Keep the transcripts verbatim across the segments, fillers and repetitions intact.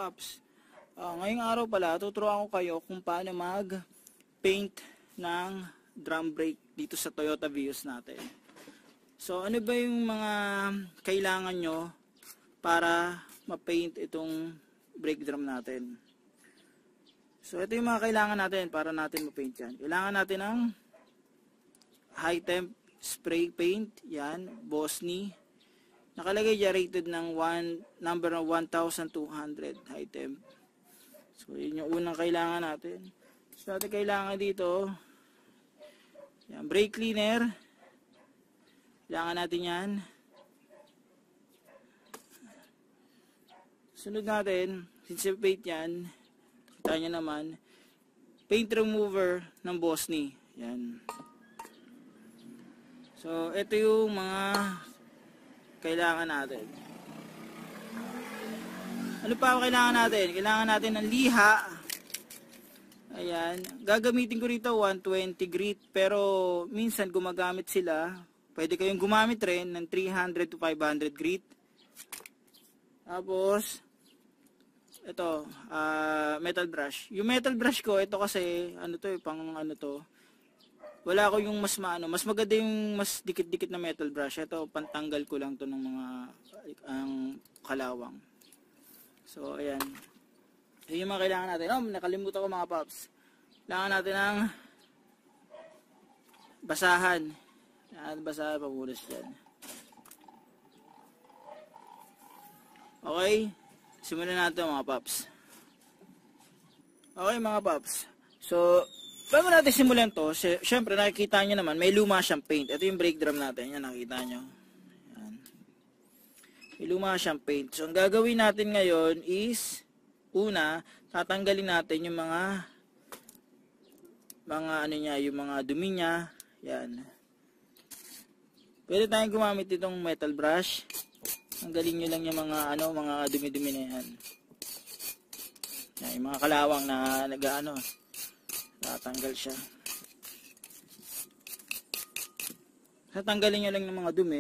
paps, uh, ngayong araw pala tuturuan ko kayo kung paano mag-paint ng drum brake dito sa Toyota Vios natin. So ano ba yung mga kailangan nyo para ma-paint itong brake drum natin? So ito yung mga kailangan natin para natin ma-paint yan. Kailangan natin ng high temp spray paint, yan, Bosni. Nakalagay dyan rated ng one, number ng one thousand two hundred high temp. So yun yung unang kailangan natin. So natin kailangan dito, yan, brake cleaner. Kailangan natin yan. Sunod natin, since paint yan, kita nyo naman, paint remover ng Bosni. Yan. So ito yung mga kailangan natin. Ano pa kailangan natin? Kailangan natin ng liha. Ayan. Gagamitin ko rito one twenty grit. Pero minsan gumagamit sila. Pwede kayong gumamit rin ng three hundred to five hundred grit. Tapos, ito, uh, metal brush. Yung metal brush ko, ito kasi, ano to, pang ano to. Wala ko yung mas maano, mas maganda yung mas dikit-dikit na metal brush. Ito, pantanggal ko lang to ng mga ang kalawang. So, ayan. Yun yung mga kailangan natin. Oh, nakalimutan ko mga paps. Kailangan natin ng basahan. Yan, basahan, pamulas dyan. Okay. Simulan natin mga paps. Okay mga paps. So, bago natin simulan to, syempre nakikita nyo naman, may luma siyang paint. Ito yung brake drum natin. Yan, nakikita nyo. Yan. May luma siyang paint. So, ang gagawin natin ngayon is, una, tatanggalin natin yung mga, mga ano niya, yung mga dumi niya. Yan. Pwede tayong gumamit itong metal brush. Tanggalin nyo lang yung mga, ano, mga dumi-dumi na yan. Yan, yung mga kalawang na, nag-ano, tatanggal siya. Tatanggalin nyo lang ng mga dumi.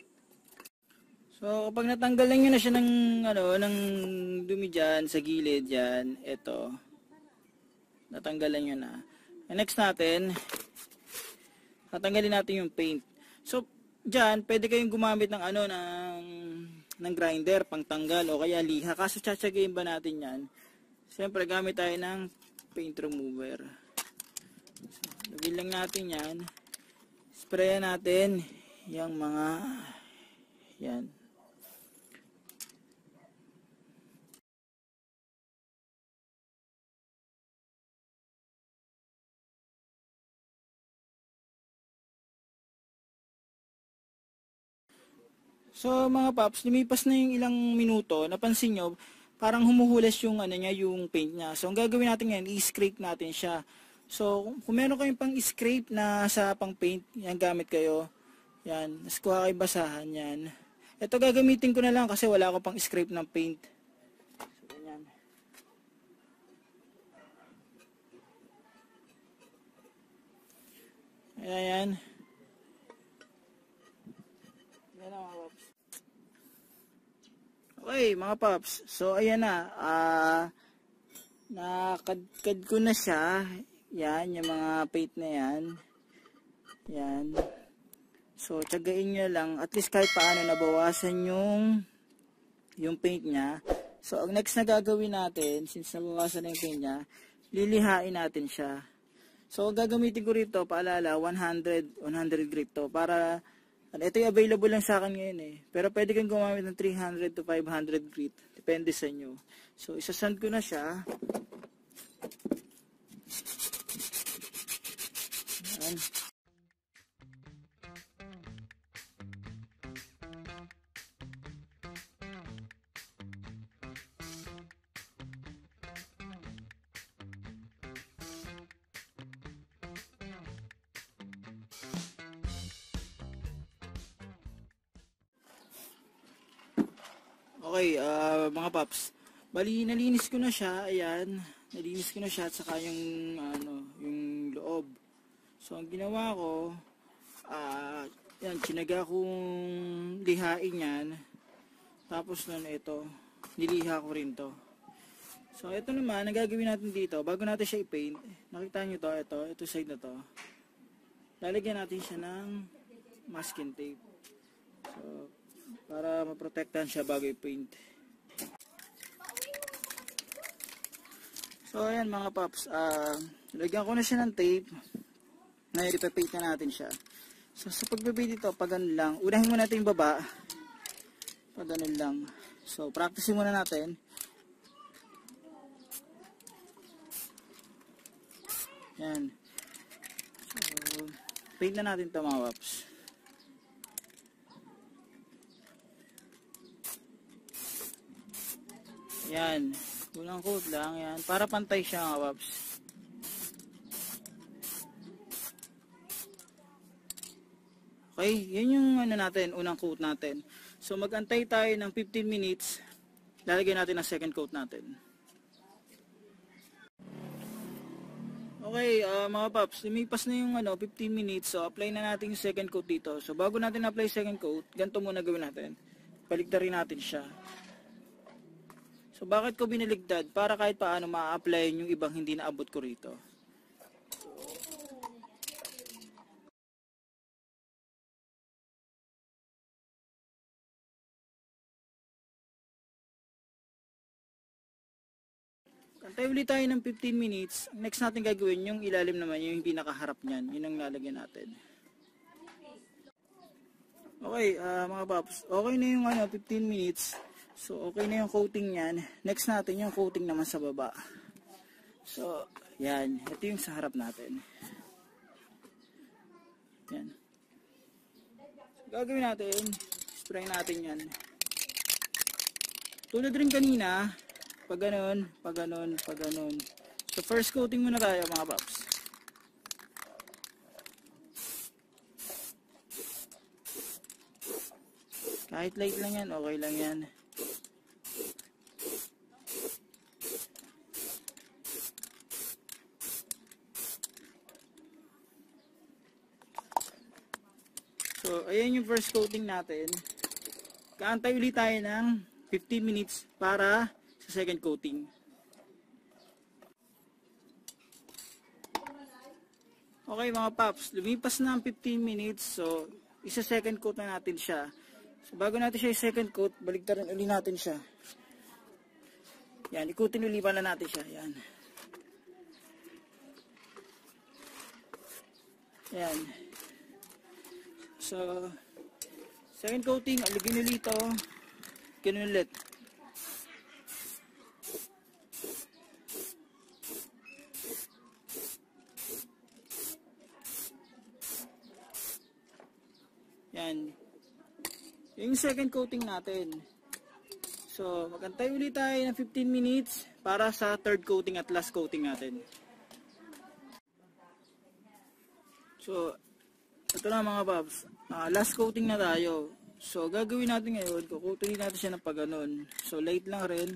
So, kapag natanggalan nyo na siya ng, ano, ng dumi dyan, sa gilid dyan, eto. Natanggalan nyo na. And next natin, tatanggalin natin yung paint. So, dyan, pwede kayong gumamit ng, ano, ng, ng grinder, pangtanggal, o kaya liha. Kaso, tsatsagayin ba natin yan? Siyempre, gamit tayo ng paint remover. Lagyan lang natin yan. Sprayan natin yung mga yan. So mga paps, lumipas na yung ilang minuto, napansin nyo, parang humuhulas yung ano niya, yung paint niya. So ang gagawin natin ngayon, i-scrape natin siya. So, kung meron kayong pang-scrape na sa pang-paint, yan gamit kayo. Yan, mas kuha kayo basahan yan. Ito gagamitin ko na lang kasi wala akong pang-scrape ng paint. So, yan. Ayan, yan. Yan na mga paps. Okay, mga paps. So, ayan na. Ah, uh, nakadkad ko na siya. Yan, yung mga paint na yan. Yan. So, tsagain nyo lang. At least kahit paano nabawasan yung yung paint niya. So, ang next na gagawin natin, since nabawasan na yung paint niya, lilihain natin siya. So, gagamitin ko rito, paalala, one hundred, one hundred grit to. Para, ito yung available lang sa akin ngayon eh. Pero pwede kang gumamit ng three hundred to five hundred grit. Depende sa inyo. So, isasand ko na siya. Yan. Okay, uh, mga paps. Bali, nalinis ko na siya. Ayan. Nalinis ko na siya at saka yung, ano, yung loob. So, ang ginawa ko, ah, uh, yan, tsinaga kong lihain yan. Tapos nun, ito, niliha ko rin to. So, ito naman, ang gagawin natin dito, bago natin siya i-paint, nakita nyo to, ito, ito side na to. Lalagyan natin siya ng masking tape. So, para maprotektahan siya bago i-paint. So, ayan mga paps, uh, lagyan ko na siya ng tape. Ngayon, ipapaint na natin siya. So, sa pagpapaint dito, pag ganun lang, unahin muna natin yung baba. Pag ganun lang. So, practice muna natin. Yan. So, paint na natin ito mga paps. Yan. Unang coat lang. Yan. Para pantay siya mga paps. Okay. Yan yung ano natin. Unang coat natin. So mag-antay tayo ng fifteen minutes. Lalagyan natin ang second coat natin. Okay, uh, mga paps, lumipas na yung ano, fifteen minutes, so apply na natin yung second coat dito. So bago natin apply second coat, ganito muna gawin natin. Baligtarin natin siya. So bakit ko binaligtad? Para kahit paano ma-apply yung ibang hindi naabot ko rito. Antay ulit tayo ng fifteen minutes. Next natin gagawin yung ilalim naman, yung hindi nakaharap niyan. Yun ang lalagyan natin. Okay, uh, mga paps. Okay na yung ano, fifteen minutes. So, okay na yung coating niyan. Next natin yung coating naman sa baba. So, yan. Ito yung sa harap natin. Yan. So, gagawin natin. Spray natin yan. Tulad rin kanina. Pag ganun, pag ganun, pag ganun. So first coating muna tayo mga paps. Kahit light lang yan, okay lang yan. So ayan yung first coating natin. Kaantay ulit tayo ng fifteen minutes para sa second coating. Okay mga paps, lumipas na ang fifteen minutes. So, isa second coat na natin siya. So, bago natin siya second coat, baligtarin uli natin siya. Yan, ikutin uli pala natin siya. Yan. Yan. So, second coating, aligin ulit ito. Ganun ulit. Yan. Yung second coating natin. So, magantay ulit tayo ng fifteen minutes para sa third coating at last coating natin. So, ito na mga paps. Uh, last coating na tayo. So, gagawin natin ngayon, kukutunin natin siya ng pag-ganon. So, light lang rin.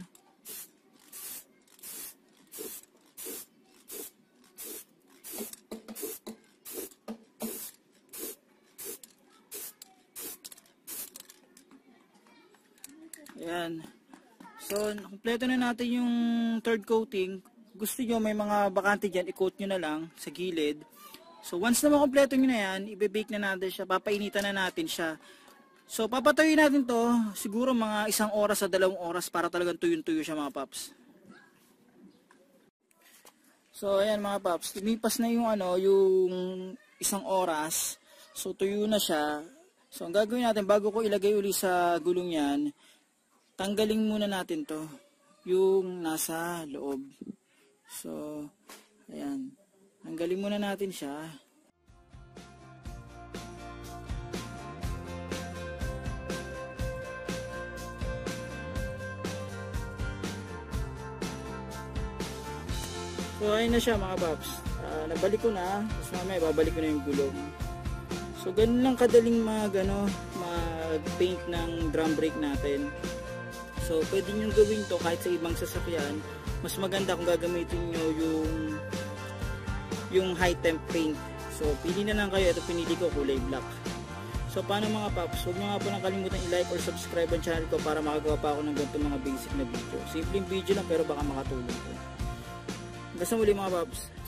Ayan. So, kompleto na natin yung third coating. Gusto nyo, may mga bakante dyan, i-coat nyo na lang sa gilid. So, once na makompleto nyo na yan, i-bake na natin siya, papainitan na natin siya. So, papatuyuin natin to siguro mga isang oras sa dalawang oras para talagang tuyun-tuyo siya mga paps. So, ayan mga paps, lumipas na yung ano, yung isang oras. So, tuyo na siya. So, ang gagawin natin, bago ko ilagay uli sa gulong yan, tanggalin muna natin to, yung nasa loob. So, ayan. Tanggalin muna natin siya. So, ayun na siya mga paps. Uh, nabalik ko na. Tapos mamaya, babalik ko na yung gulong. So, ganun lang kadaling mag, ano, mag-paint ng drum brake natin. So, pwede nyo gawin to kahit sa ibang sasakyan. Mas maganda kung gagamitin nyo yung yung high temp paint. So, pili na lang kayo. Ito pinili ko, kulay black. So paano mga paps, huwag nyo nga po nang kalimutan i-like or subscribe ang channel ko para makagawa pa ako ng ganito mga basic na video. Simpleng video lang pero baka makatulong po. Hanggang sa muli mga paps.